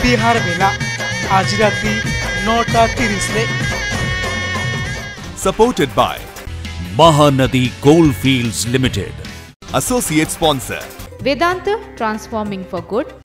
तिहार बेला आज रात्रि 9:30 रे। Supported by Mahanadi Goldfields Limited. Associate Sponsor Vedanta, transforming for good.